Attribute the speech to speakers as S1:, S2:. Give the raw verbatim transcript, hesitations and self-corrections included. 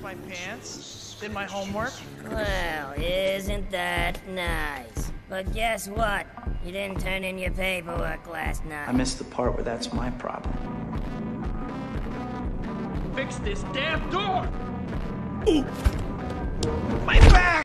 S1: my pants, did my homework.
S2: Well, isn't that nice? But guess what? You didn't turn in your paperwork last night.
S3: I missed the part where that's my problem.
S1: Fix this damn door! Ooh. My back!